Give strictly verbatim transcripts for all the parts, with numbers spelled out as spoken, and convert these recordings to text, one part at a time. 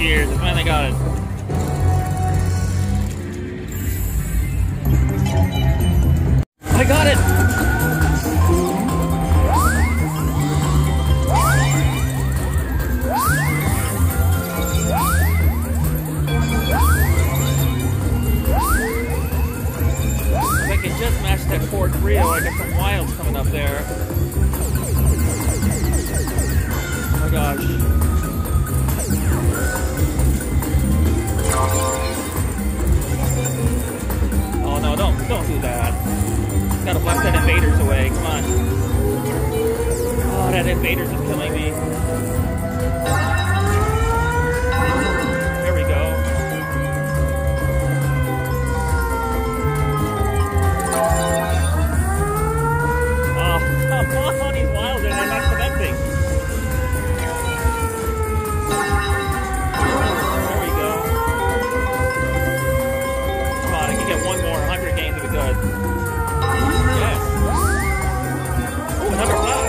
years, I finally got it. I got it! If I could just match that fourth reel, I got some wilds coming up there. Oh my gosh. Oh no, don't, don't do that. Gotta blast that invaders away, come on. Oh, that invaders is killing me. There we go. Oh, come on, these wilds and they're not connecting. There we go. Come on, I can get one more, one hundred games would be good. Yes. Oh, another flag.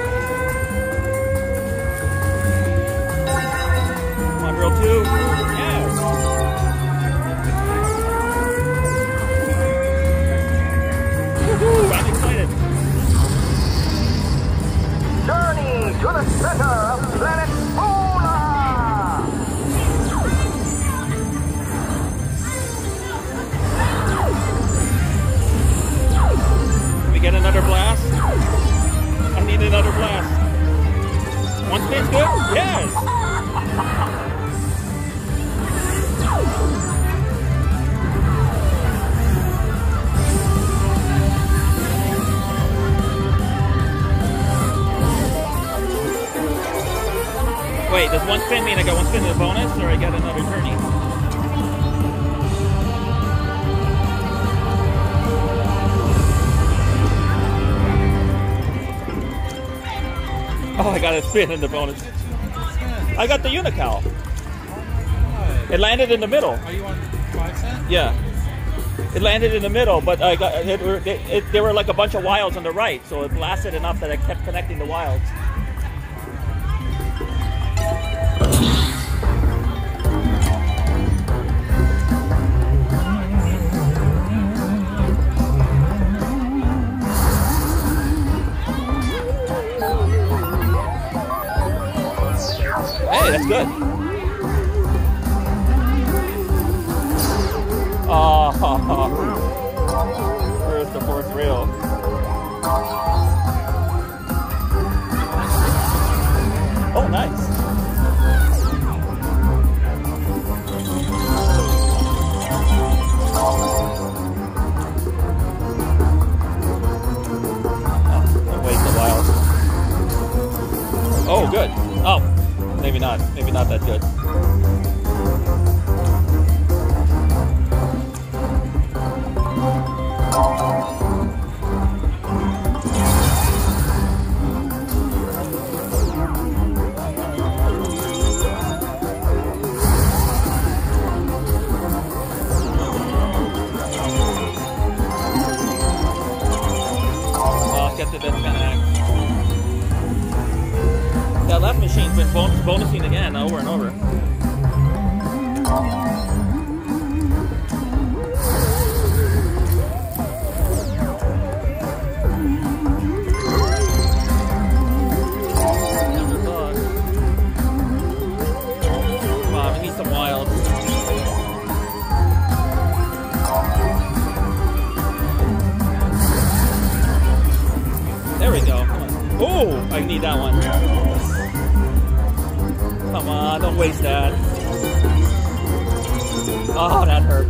Come on, drill two. Yes. Woohoo! I'm excited. Journey to the center of Planet Moolah! Can we get another blast? I need another blast. One spin's good? Yes! Wait, does one spin mean I got one spin in the bonus, or I get another tourney? Oh, I got a spin in the bonus. I got the Unicow. It landed in the middle. Are you on five cent? Yeah. It landed in the middle, but I got it, it, it, there were like a bunch of wilds on the right, so it blasted enough that I kept connecting the wilds. Hey, that's good. Oh, where's the fourth reel? Oh, nice. Oh, don't waste the wild. Oh, good. Oh. Maybe not. Maybe not that good. Oh, get to disconnect. That left machine's been bonus bonusing again over and over. Come on, we need some wilds. There we go. Come on. Oh, I need that one. Come on, don't waste that. Oh, that hurt.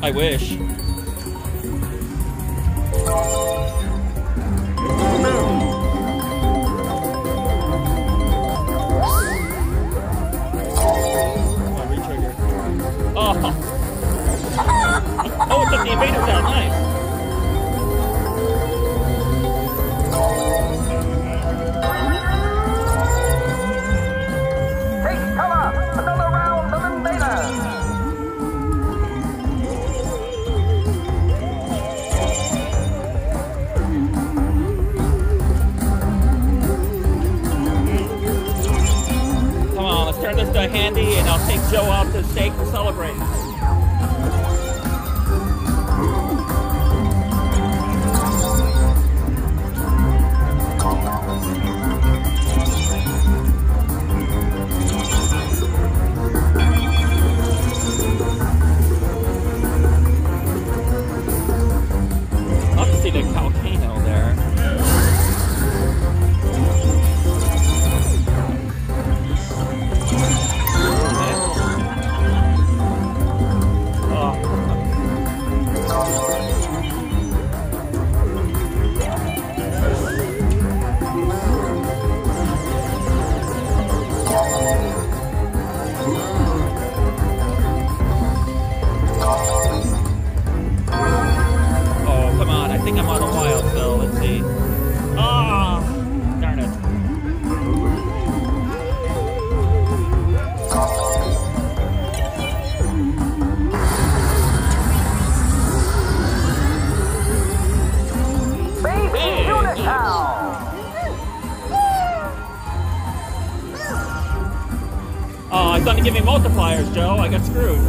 I wish. Oh. Oh, it took the invaders out. Nice. Take cover! Another round of invaders! Come on, let's turn this to Handy and I'll take Joe out to steak to celebrate. Love to see the volcano there. I think I'm on a wild, so let's see. Ah, oh, darn it. Baby Unicow! Oh, I thought to give me multipliers, Joe. I got screwed.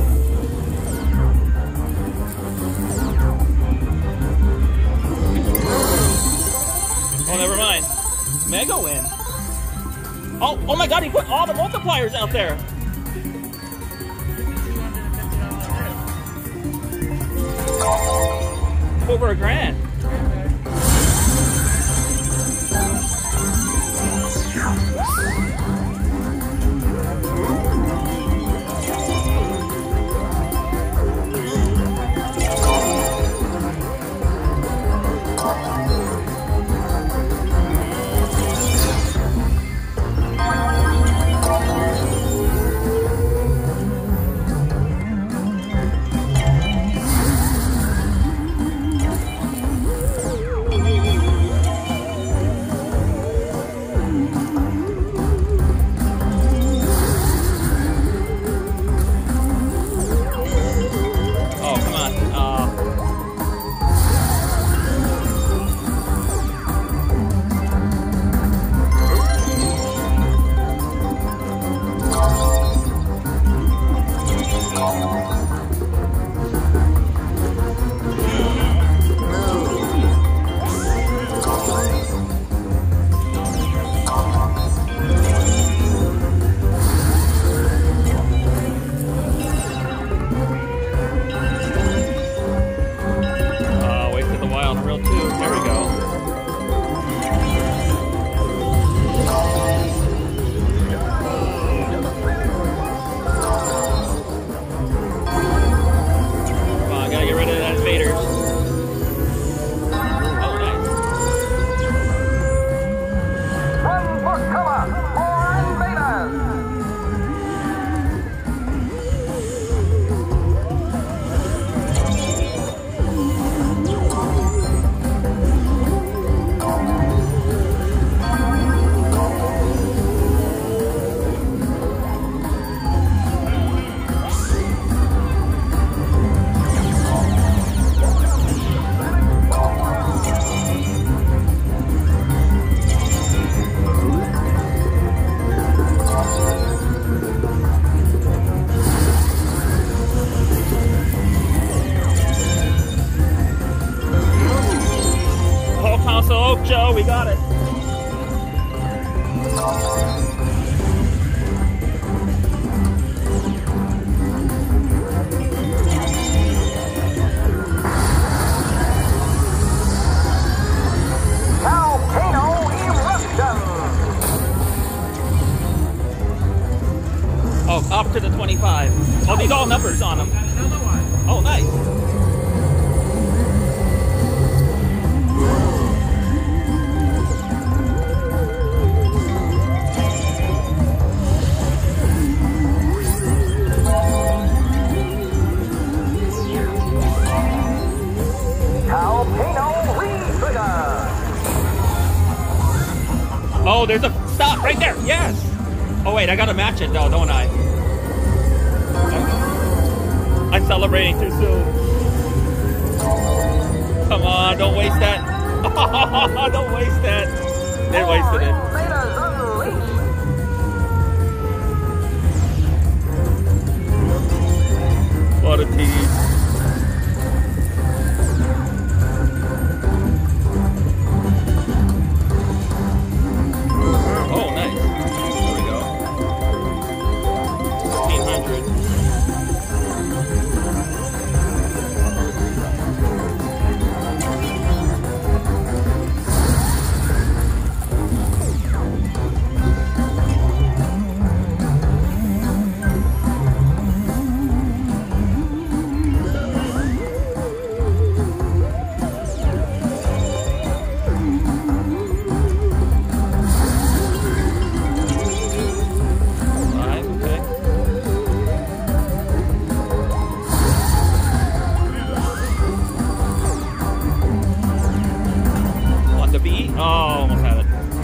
Oh, never mind. Mega win. Oh, oh my God! He put all the multipliers out there. Over a grand. Joe, we got it. Volcano eruption. Oh, up to the twenty-five. Oh, these all numbers on them. Oh, nice. Oh, there's a stop right there. Yes. Oh wait, I gotta match it though, don't I? I'm celebrating too soon. Come on, don't waste that. Don't waste that. They wasted it. What a tease. Oh, nice. There we go. fifteen hundred. Oh, almost had it.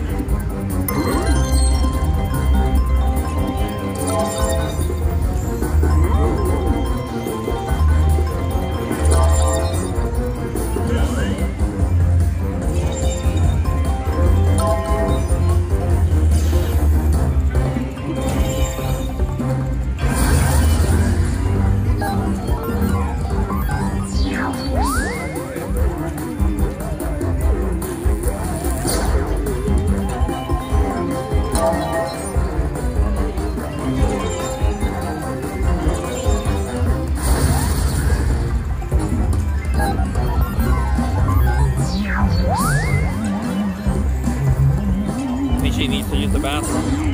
She needs to use the bathroom.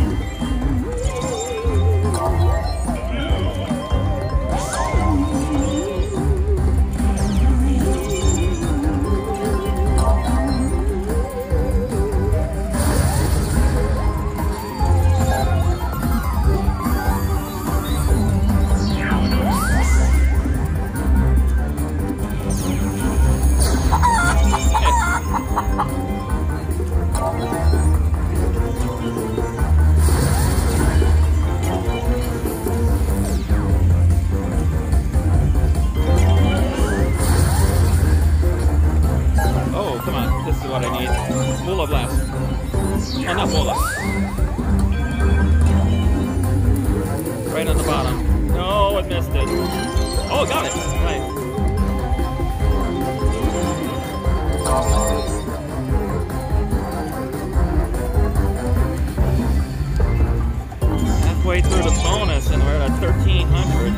What I need. Moolah blast. Oh, not Moolah. Right on the bottom. No, I missed it. Oh, got it. Right. Halfway through the bonus and we're at thirteen hundred.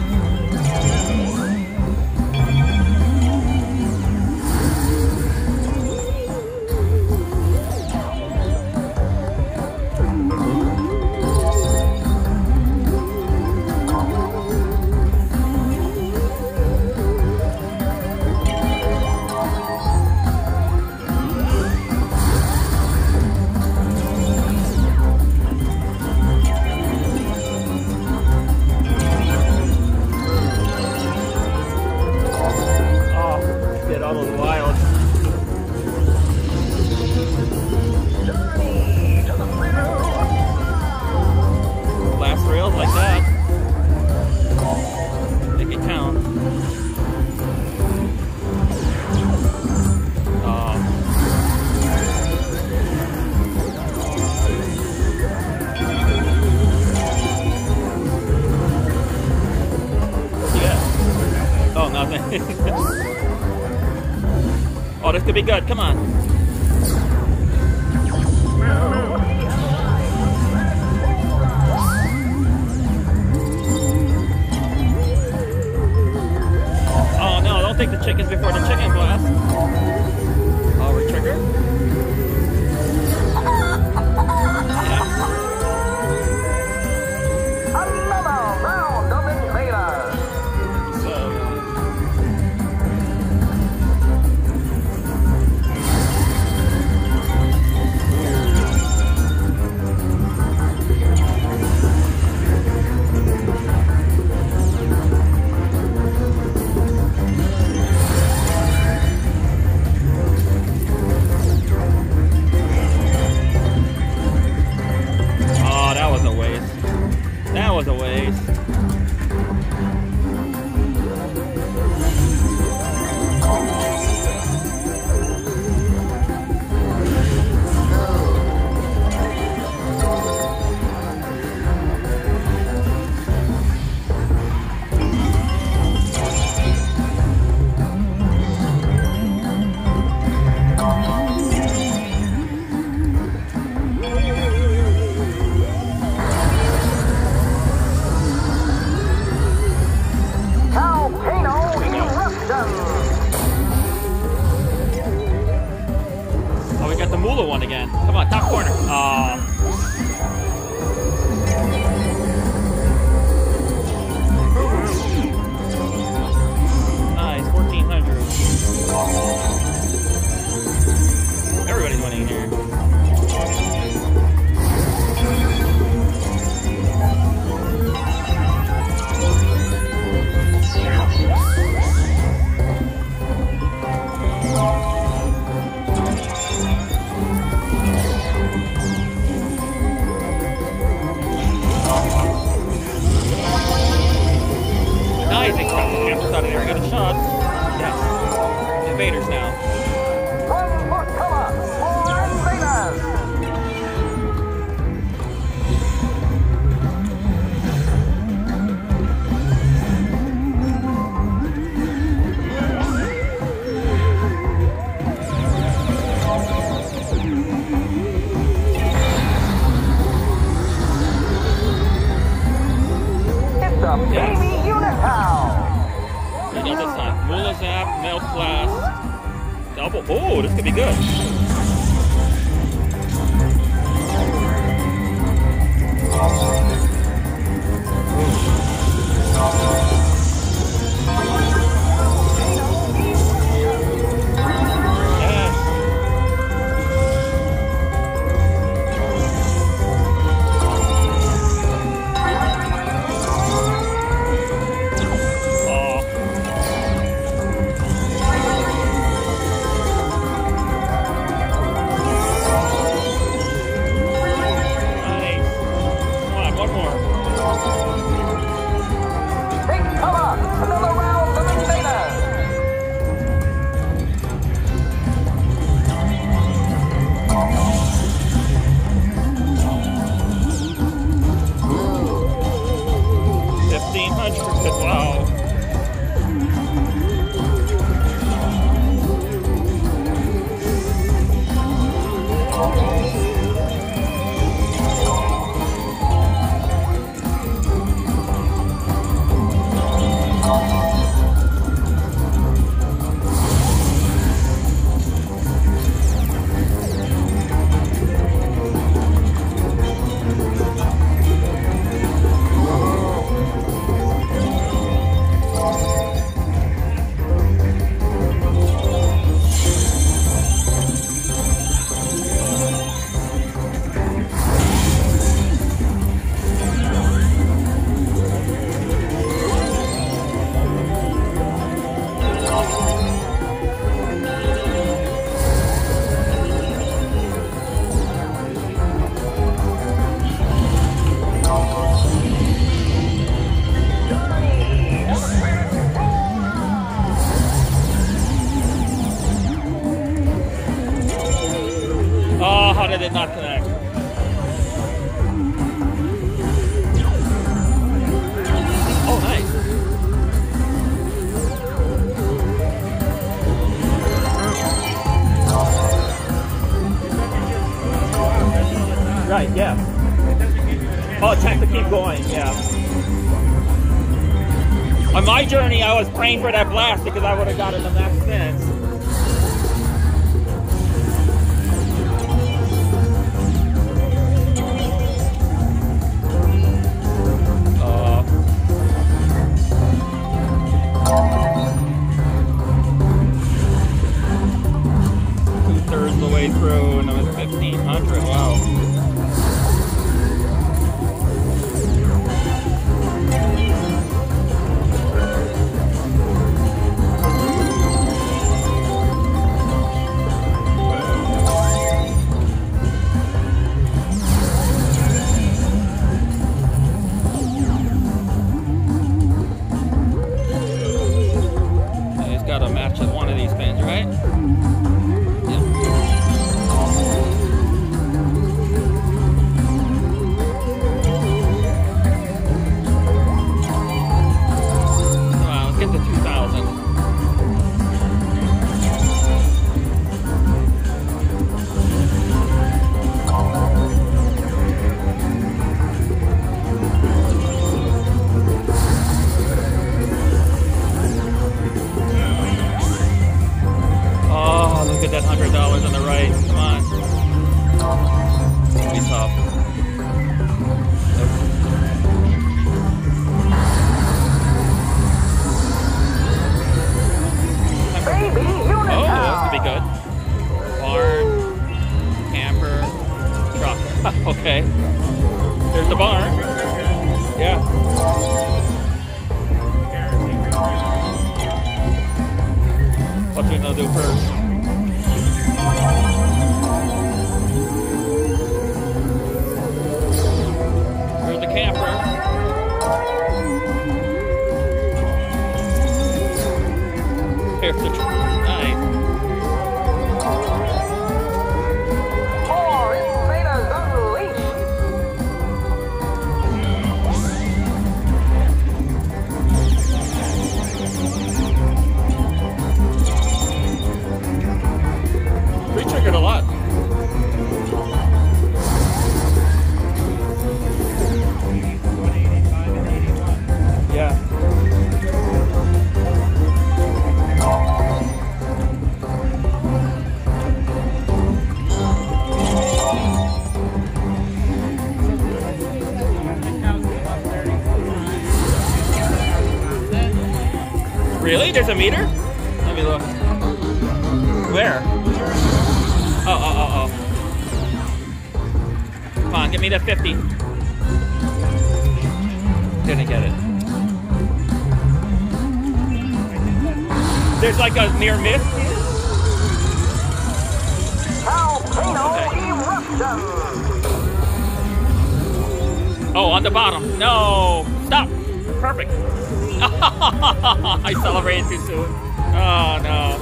Oh, this could be good. Come on. Oh no, don't take the chickens before the chicken blast. Oh, we're triggered? Yeah. Another round of invaders. So Moolah one again. Come on, top corner. Aw. Nice, fourteen hundred. Everybody's winning here. Nice, they got the campers out of there. I got a shot. Yes. Invaders now. One for cover. More invaders. It's a Yes. baby Unicow. What do you got this time? Moolah Zap, Melt Blast, double. Oh, this could be good. Yes. Oh. Nice. Come on, one more. Take cover. Another round of invaders. Fifteen hundred. Wow. Oh, how did it not connect? Oh, nice. Right, yeah. Oh, it's have to keep going, yeah. On my journey, I was praying for that blast because I would have gotten the max spins. Uh, Two-thirds of the way through, and it was fifteen hundred. Wow. He's got to match at one of these spins, right? Yeah. Come on, let's get to two thousand. Oh, look at that one hundred dollars on the right. Come on. We saw. Baby Unicow. Oh, that's gonna be good. Barn, camper, truck. Okay. There's the barn. Yeah. What we gonna do first? There's the camper. Here's the truck. Nice. More invaders unleashed. Re-triggered a lot. Yeah. Really? There's a meter? Let me look. Where? Oh, oh, oh, oh. Come on, give me the fifty. Didn't get it. There's like a near miss. Volcano Okay. eruption. Oh, on the bottom. No. Stop. Perfect. I celebrated too soon. Oh, no.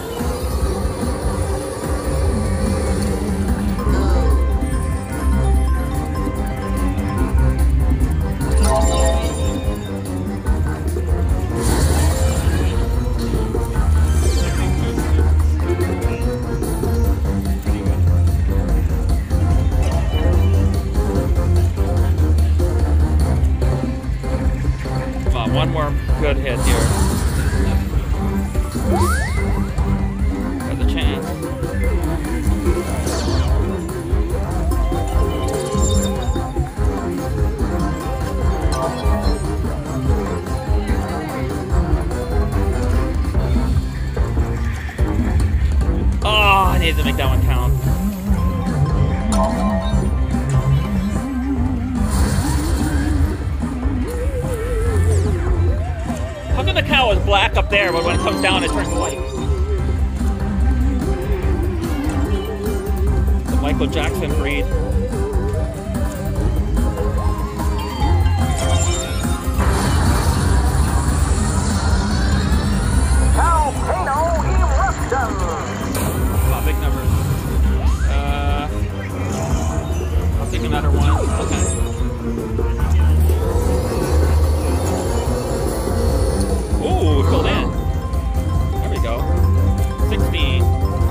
Come on, one more good hit here. Got the chance. Oh, I need to make that one count. How come the cow is black up there, but when it comes down, it turns white? The Michael Jackson breed. Volcano eruption. Come on, big numbers. Uh, I'll take another one. Okay. Ooh, filled in. There we go. sixteen.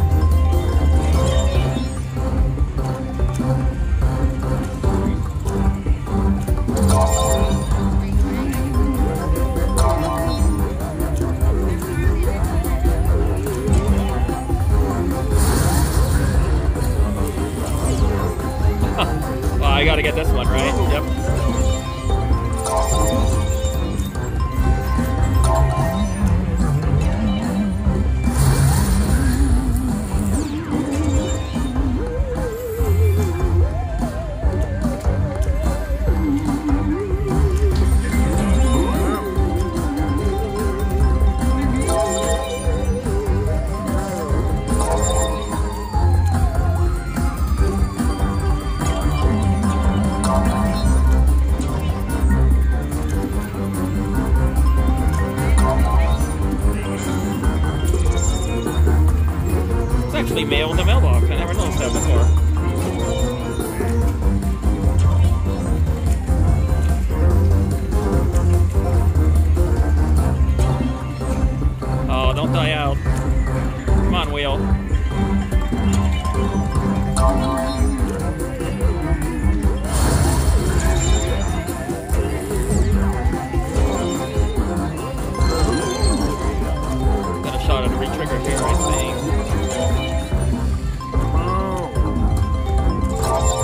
Well, I gotta get this one, right? Yep. Actually mail in the mailbox. I never noticed that before. Oh, don't die out. Come on, wheel. Got a shot at a re-trigger here, I think.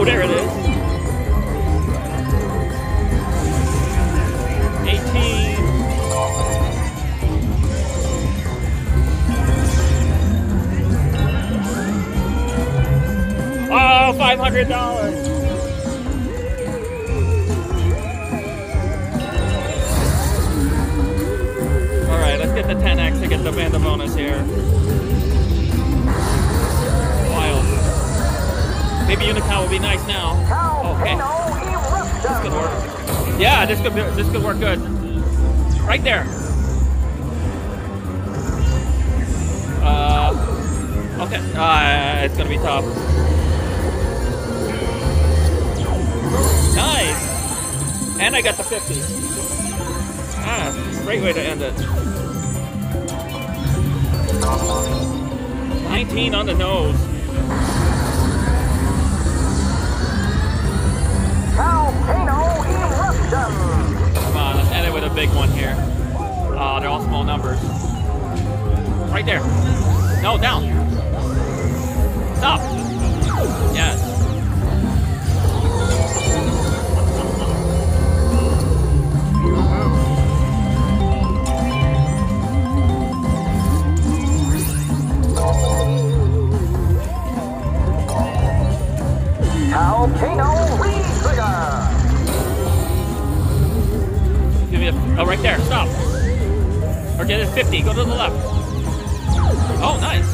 There it is. eighteen. Oh, five hundred dollars. All right, let's get the ten X to get the Vanda bonus here. Wild. Maybe Unicow will be nice now. Okay. This could work. Yeah, this could be, this could work good. Right there. Uh, okay. Uh, it's gonna be tough. Nice. And I got the fifty. Ah, great way to end it. nineteen on the nose. Volcano eruption. Come on, let's end it with a big one here. Oh, they're all small numbers. Right there. No, down. Stop. Yes. Volcano re-trigger. Give me a, oh, right there, stop. Or get it fifty, go to the left. Oh, nice.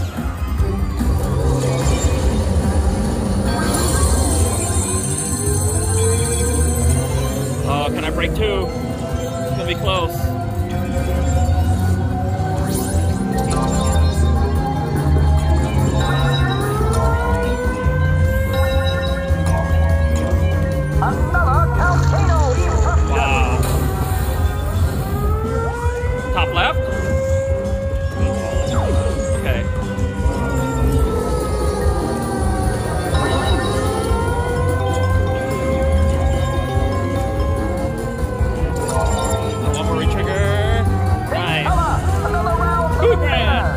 Oh, can I break two? It's gonna be close. Another volcano eruption. Wow. Top left? Okay. One more re-trigger. Nice. Another round. Two grand.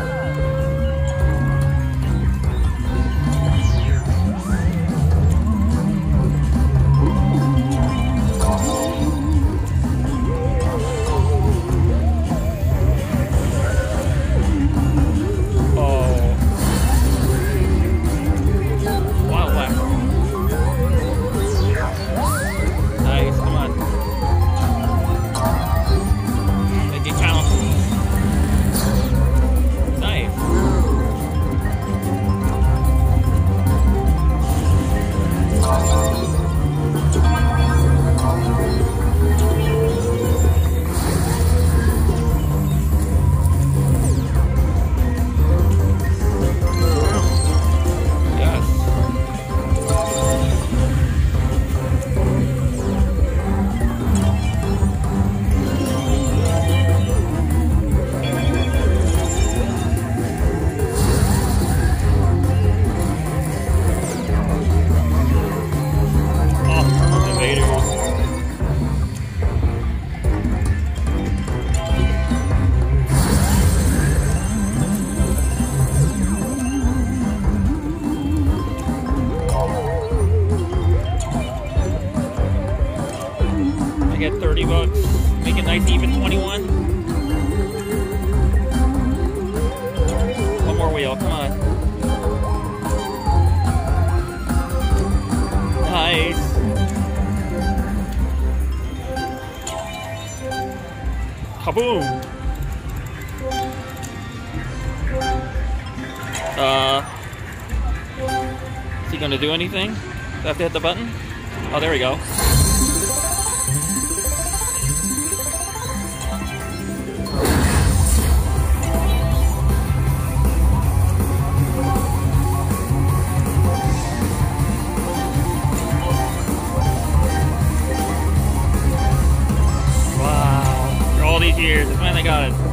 Get thirty bucks, make it nice even twenty-one. One more wheel, come on. Nice. Kaboom. Uh, is he gonna do anything? Do I have to hit the button? Oh, there we go. Wow, for all these years, I finally got it.